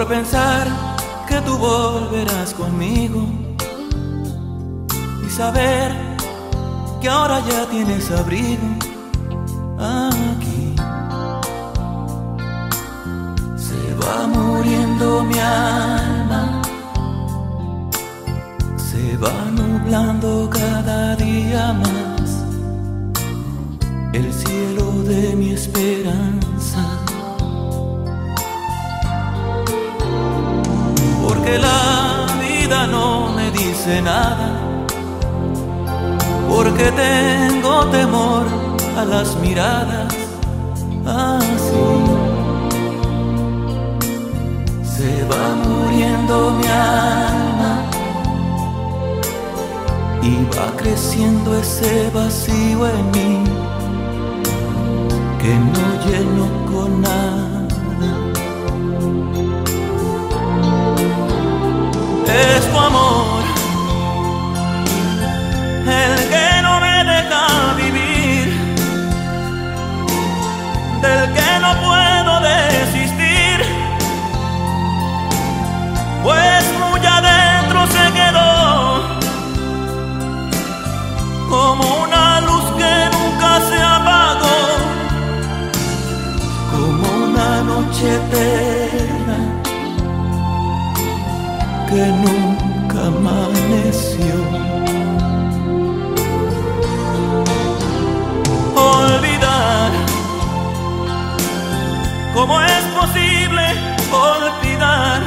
por pensar que tú volverás conmigo y saber que ahora ya tienes abrigo aquí. Se va muriendo mi alma, se va nublando cada día más el cielo de mi esperanza. Porque la vida no me dice nada, porque tengo temor a las miradas así. Se va muriendo mi alma y va creciendo ese vacío en mí que no lleno con nada. Es tu amor el que no me deja vivir, del que no puedo desistir, pues muy adentro se quedó como una luz que nunca se apagó, como una noche eterna que nunca amaneció. Olvidar, ¿cómo es posible olvidar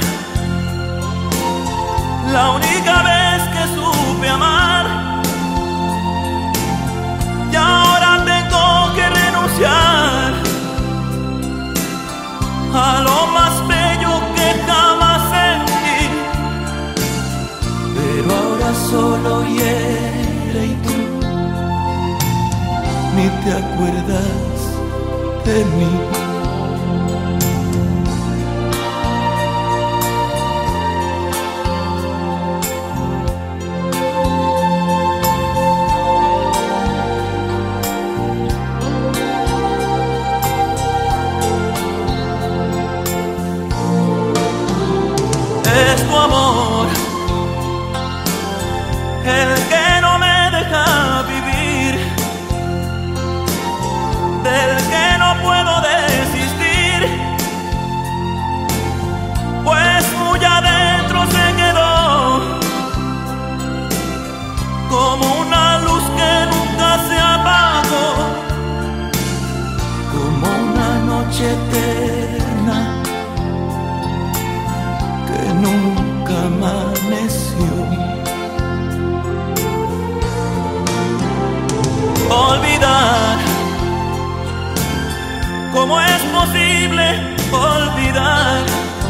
la única vez que supe amar? Y ahora tengo que renunciar a lo más bello que jamás sentí, pero ahora solo hiere y tú ni te acuerdas de mí. Es tu amor el que no me deja vivir, del que no puedo desistir, pues muy adentro se quedó como una luz que nunca se apagó, como una noche eterna que nunca amaneció. Olvidar, ¿cómo es posible olvidar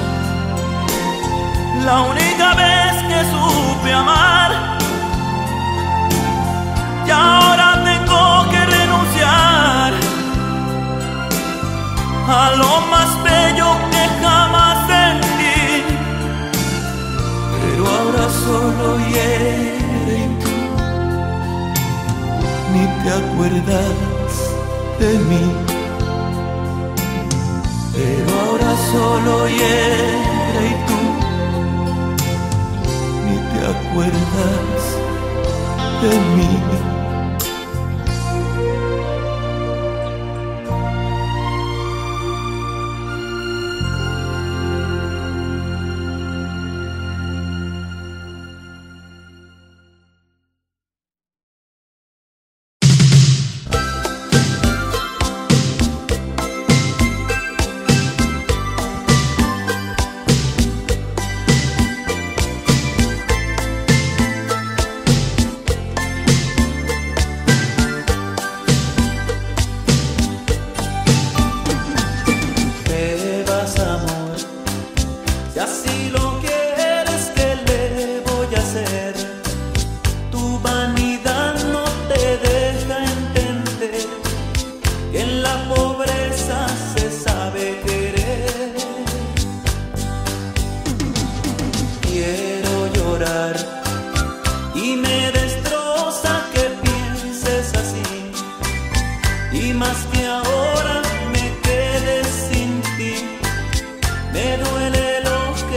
la única vez que supe amar? Y ahora tengo que renunciar a lo más bello que jamás sentí, pero ahora solo hiere y tú ni te acuerdas de mí. Pero ahora solo hiere y tú ni te acuerdas de mí. ahora me quedé sin ti. Me duele lo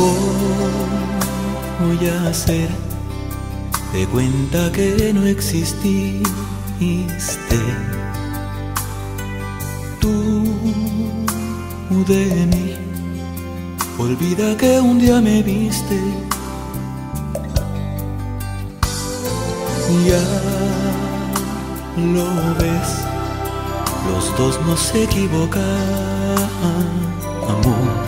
Voy a hacer de cuenta que no exististe. Tú de mí, olvida que un día me viste. Ya lo ves, los dos nos equivocamos.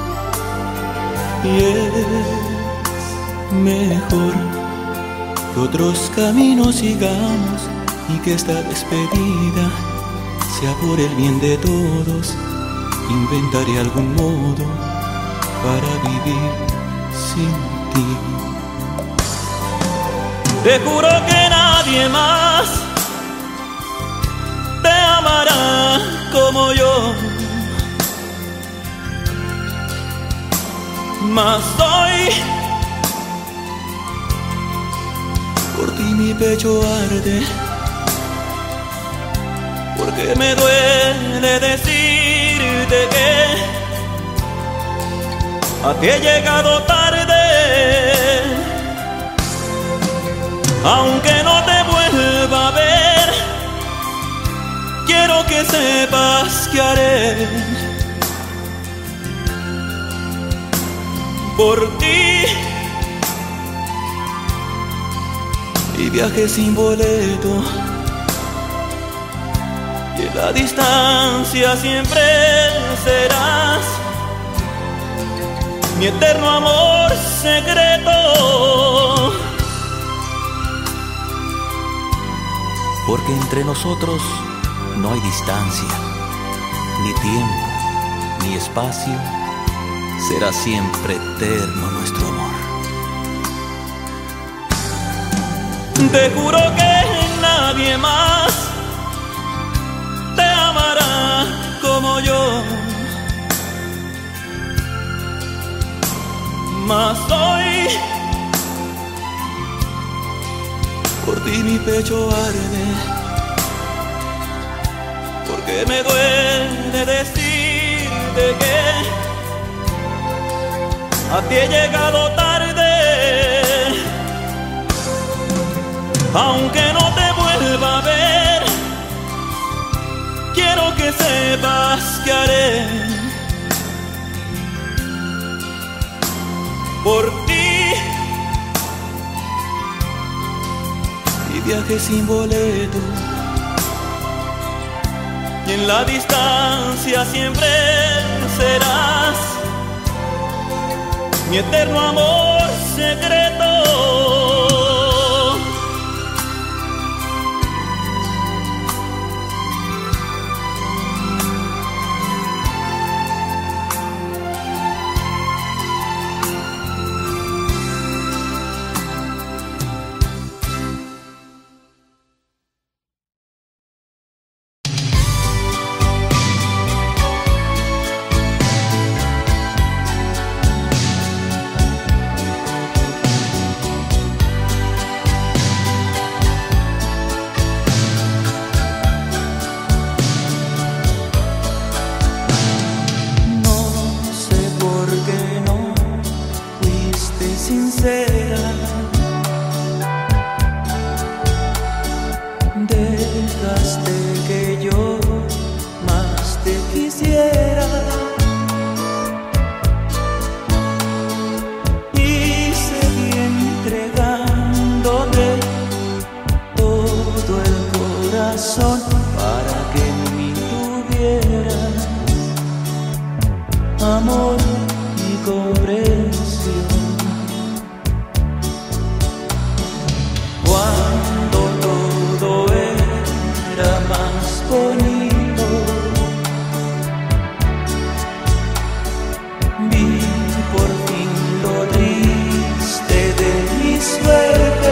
Y es mejor que otros caminos sigamos y que esta despedida sea por el bien de todos. Inventaré algún modo para vivir sin ti. Te juro que nadie más te amará como yo. Mas hoy por ti mi pecho arde, porque me duele decirte que a ti he llegado tarde. Aunque no te vuelva a ver, quiero que sepas que haré por ti. Y viaje sin boleto, y en la distancia siempre serás mi eterno amor secreto. Porque entre nosotros no hay distancia, ni tiempo, ni espacio. Será siempre eterno nuestro amor. Te juro que nadie más te amará como yo. Mas hoy por ti mi pecho arde, porque me duele decirte que a ti he llegado tarde. Aunque no te vuelva a ver, quiero que sepas que haré por ti. Y viaje sin boleto, y en la distancia siempre serás mi eterno amor secreto. Sincera, dejaste que yo más te quisiera y seguí entregándote todo el corazón para que en mí tuvieras amor y comprensión. Cuando todo era más bonito, vi por fin lo triste de mi suerte.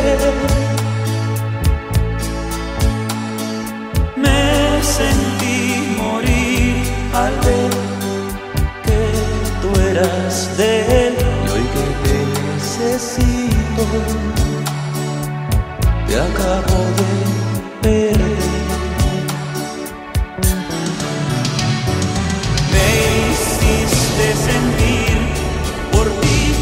Me sentí morir al ver que tú eras de él, y hoy que te necesito te acabo de perder. Me hiciste sentir por ti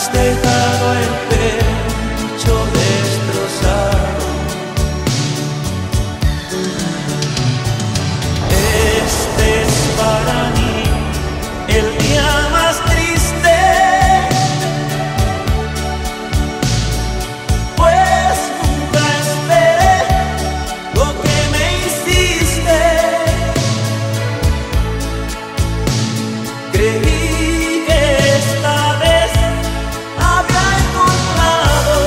has dejado el pecho destrozado. Este es para mí el día más triste, pues nunca esperé lo que me hiciste. Creí que esta vez había encontrado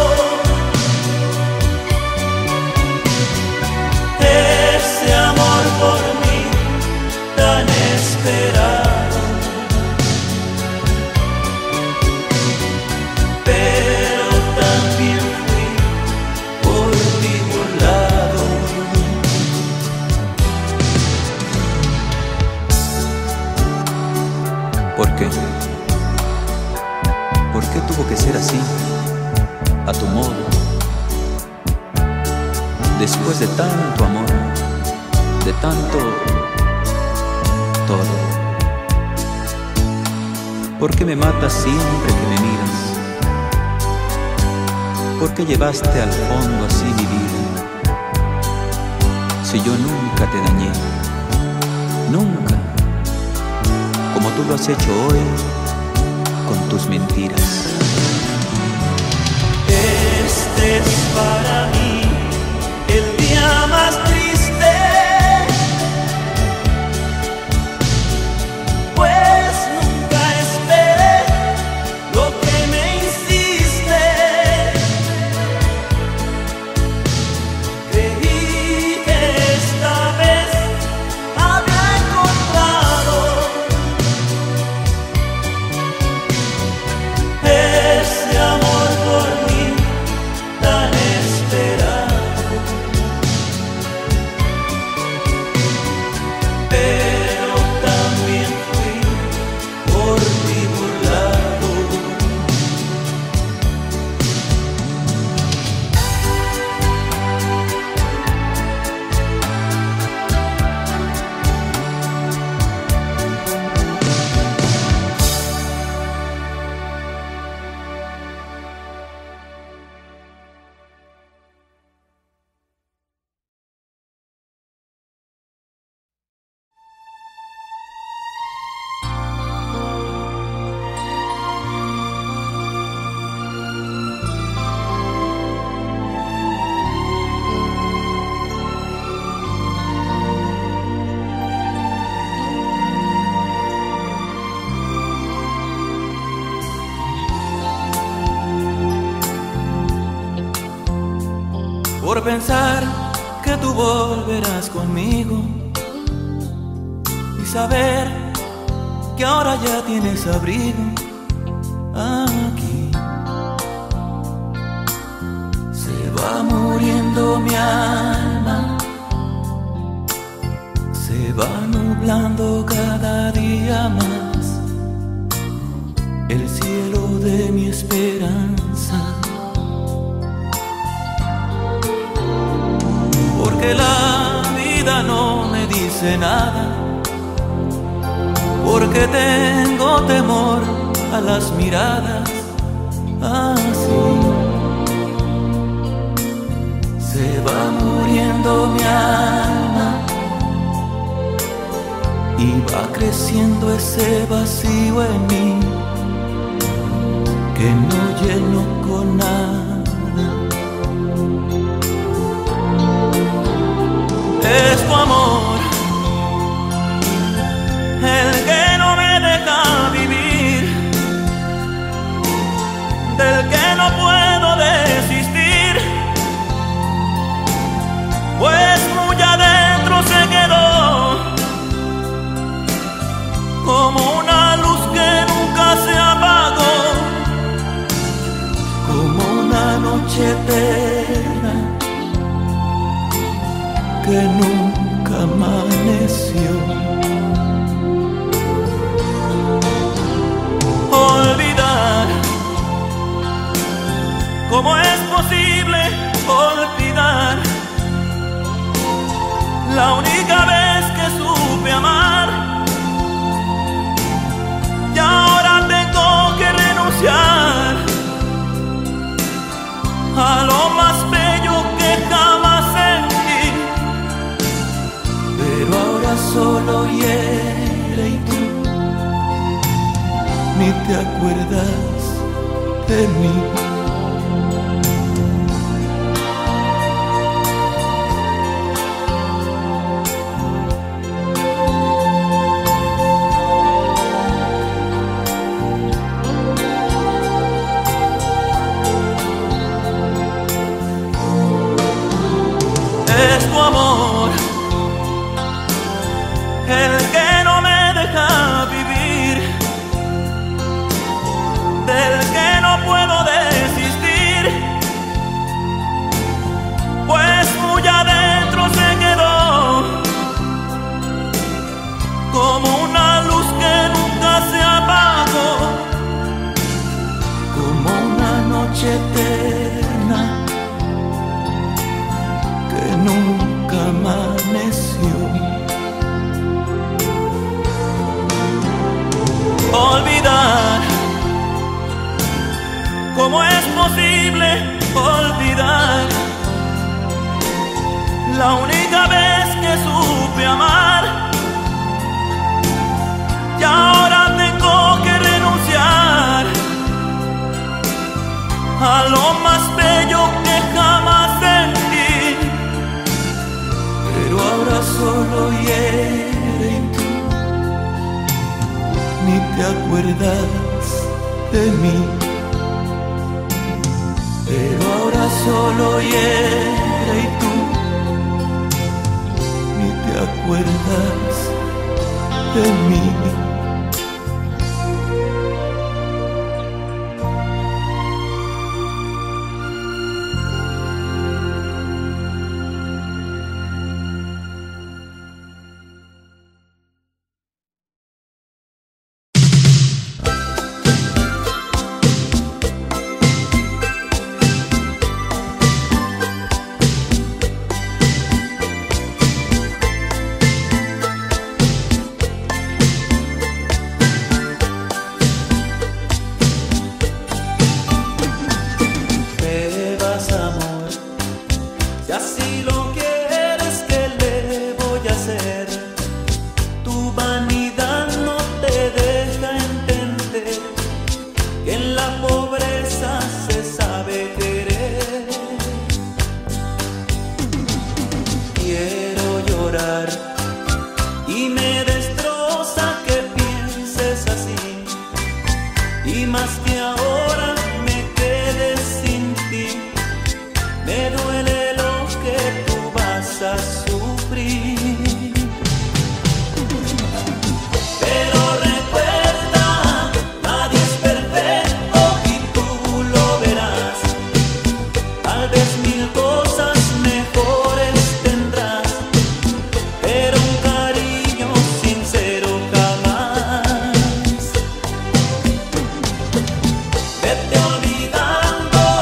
ese amor por mí tan esperado, pero también fui por ti burlado. ¿Por qué? ¿Por qué tuvo que ser así, a tu modo? Después de tanto amor, de tanto todo. ¿Por qué me matas siempre que me miras? ¿Por qué llevaste al fondo así mi vida? Si yo nunca te dañé, nunca, como tú lo has hecho hoy con tus mentiras. Este es para mí el día más triste, pues nunca esperé lo que me hiciste. Creí que esta vez había encontrado ese amor por mí tan esperado, pero también fui por ti burlado. Por pensar que tú volverás conmigo y saber que ahora ya tienes abrigo aquí. Se va muriendo mi alma, se va nublando cada día más el cielo de mi esperanza. Porque la vida no me dice nada, porque tengo temor a las miradas así. Se va muriendo mi alma y va creciendo ese vacío en mí que no lleno con nada. Es tu amor el que no me deja vivir, del que no puedo desistir, pues muy adentro se quedó como una luz que nunca se apagó, como una noche eterna que nunca amaneció. Olvidar, ¿cómo es posible olvidar la única vez que supe amar? Y ahora tengo que renunciar hiere y tú ni te acuerdas de mí. Es tu amor el que no me deja vivir, del que no puedo desistir, pues muy adentro se quedó como una luz que nunca se apagó, como una noche eterna que nunca amaneció. Olvidar, ¿cómo es posible olvidar la única vez que supe amar? Y ahora tengo que renunciar a lo más bello que jamás sentí, pero ahora solo hiere y tú ni te acuerdas de mí, pero ahora solo hiere y tú ni te acuerdas de mí.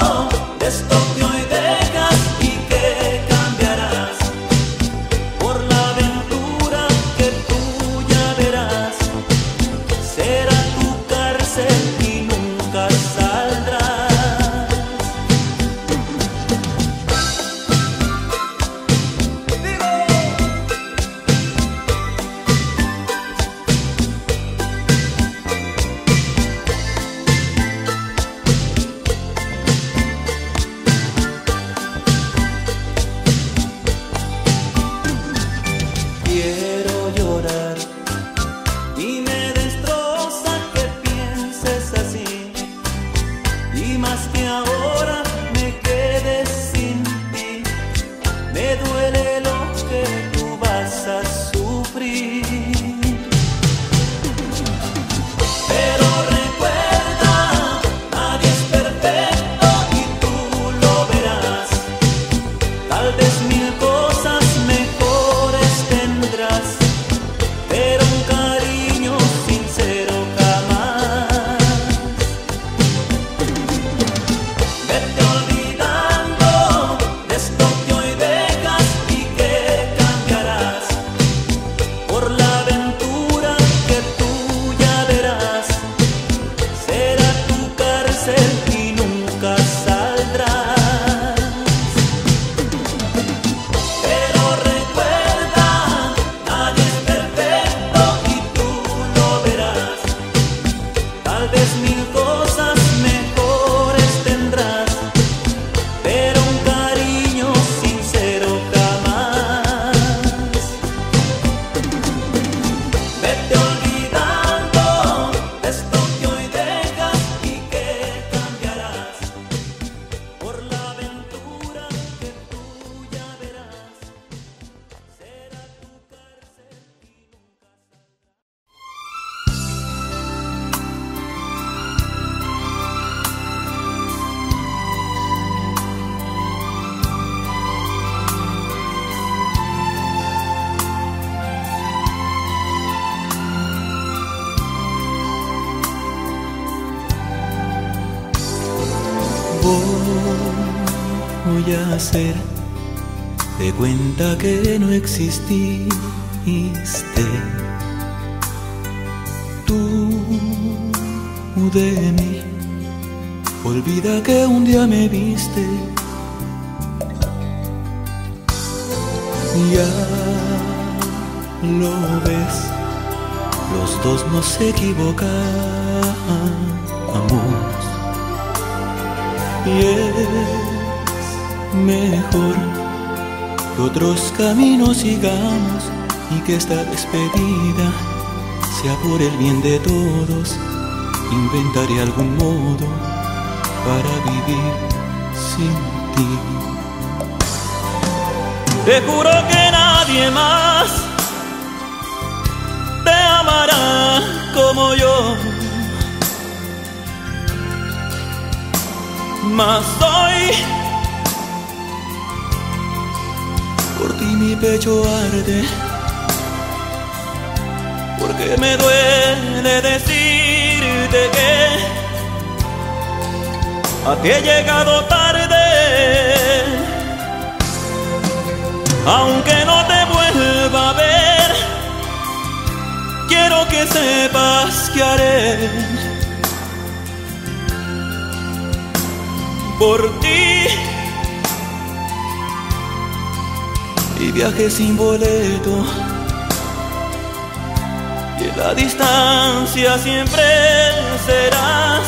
Esto que hoy dejas y que cambiarás por la voy a hacer de cuenta que no exististe. Tú de mí, olvida que un día me viste. Ya lo ves, los dos nos equivocamos y es mejor que otros caminos sigamos y que esta despedida sea por el bien de todos. Inventaré algún modo para vivir sin ti. Te juro que nadie más te amará como yo, mas hoy por ti mi pecho arde, porque me duele decirte que a ti he llegado tarde. Aunque no te vuelva a ver, quiero que sepas que haré por ti. Y viaje sin boleto, y en la distancia siempre serás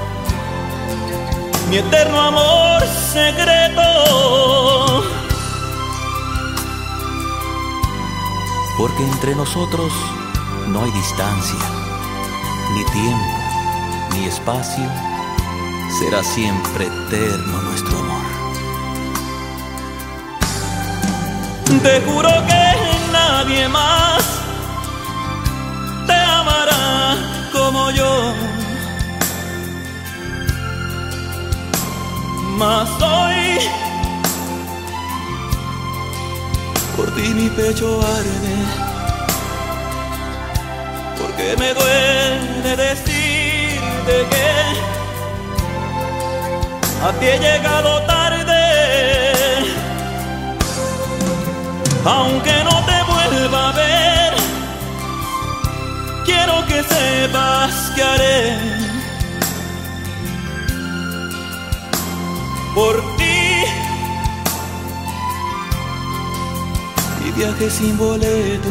mi eterno amor secreto. Porque entre nosotros no hay distancia, ni tiempo, ni espacio. Será siempre eterno nuestro amor. Te juro que nadie más te amará como yo, mas hoy por ti mi pecho arde, porque me duele decirte que a ti he llegado tarde. Aunque no te vuelva a ver, quiero que sepas que haré por ti. Y viaje sin boleto,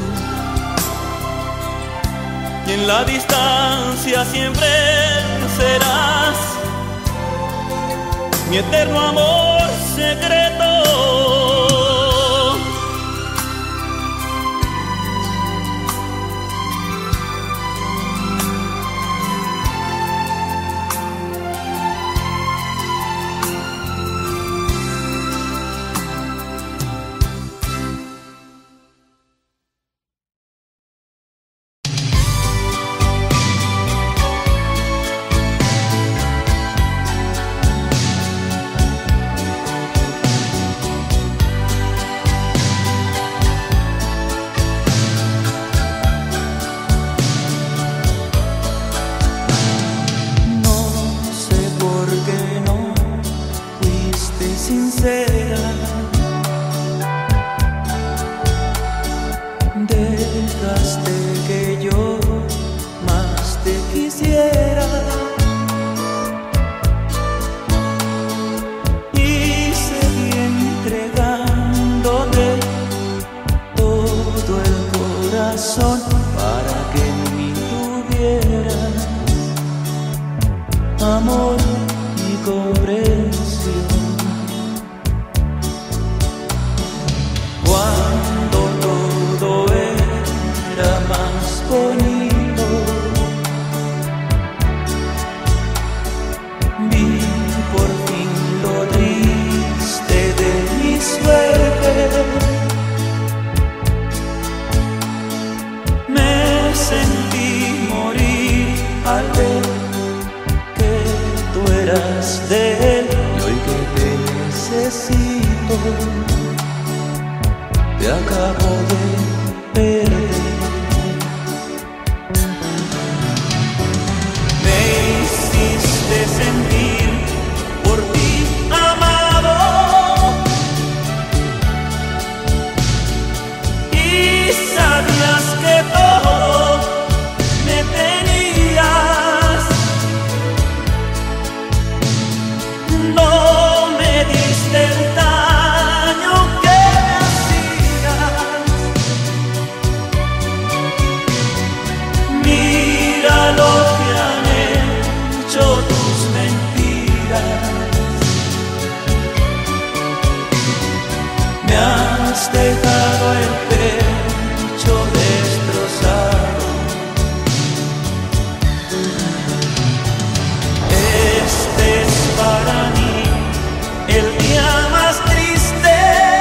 y en la distancia siempre serás mi eterno amor secreto. Sincera, dejaste que yo más te quisiera y seguí entregándote todo el corazón para que en mí tuvieras amor y comprensión. Cuando todo era más bonito, vi por fin lo triste de mi suerte. Me sentí morir al ver que tú eras de él, y hoy que te necesito te acabo de perder. Me hiciste sentir por ti amado has dejado el pecho destrozado. Este es para mí el día más triste,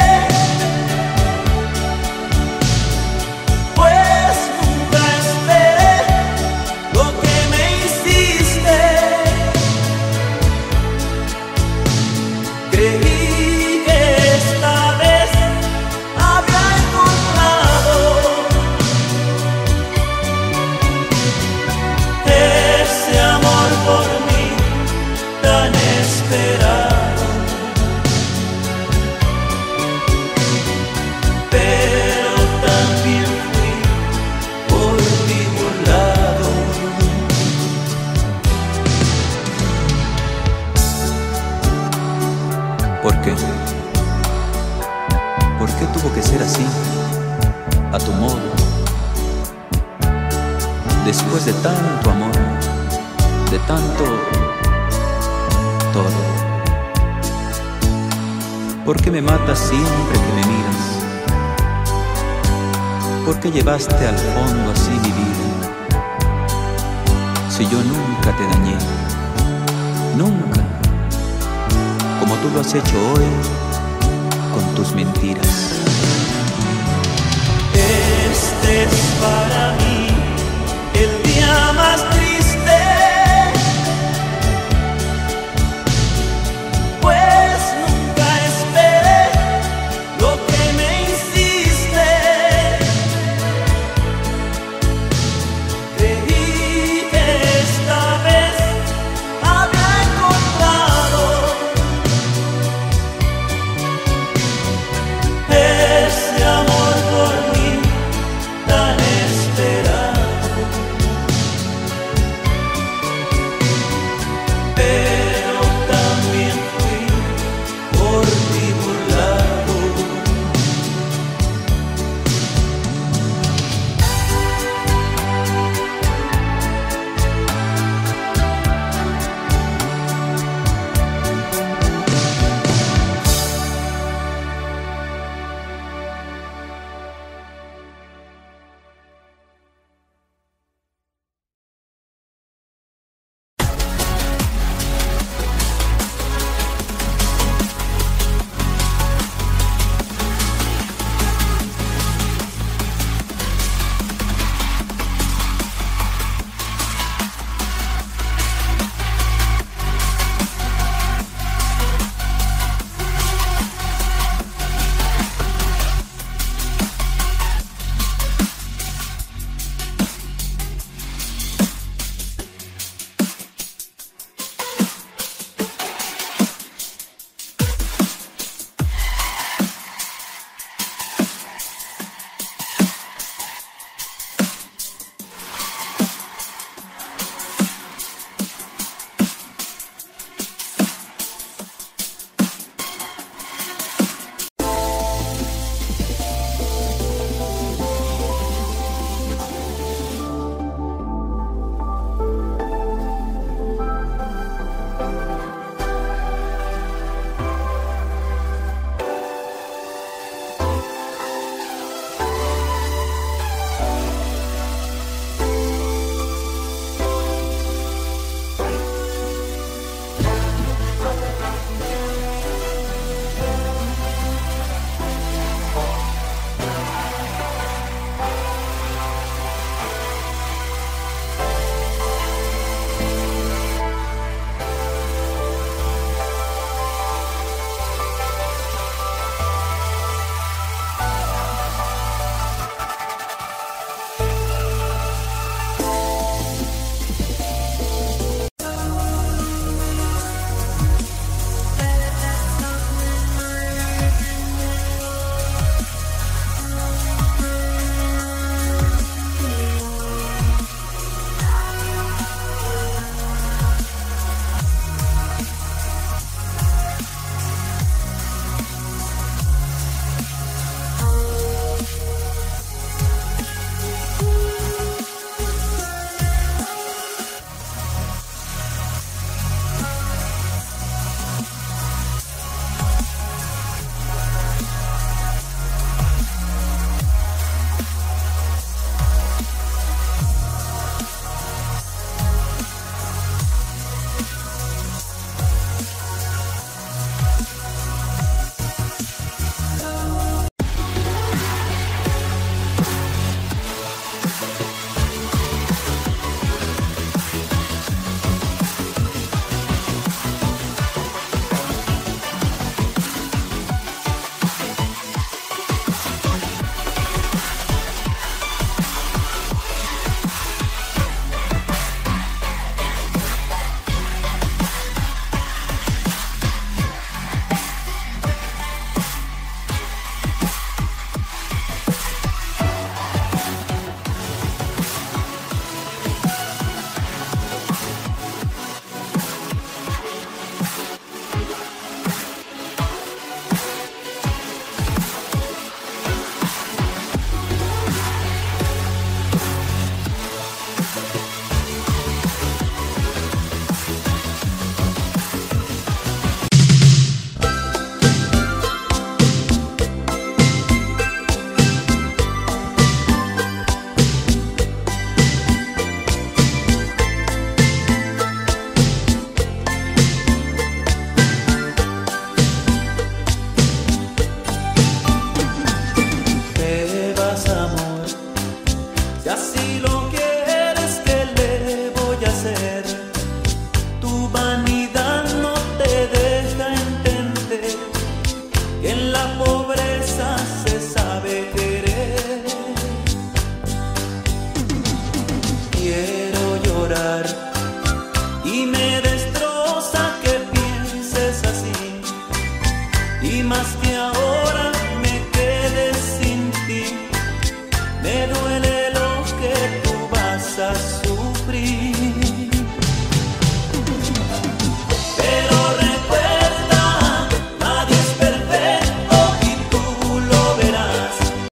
pues nunca esperé lo que me hiciste. Creí que esta vez había encontrado ese amor por mí tan esperado, pero también fui por ti burlado. ¿Por qué? ¿Por qué tuvo que ser así, a tu modo? Después de tanto amor, de tanto todo. ¿Por qué me matas siempre que me miras? ¿Por qué llevaste al fondo así mi vida? Si yo nunca te dañé, nunca, como tú lo has hecho hoy.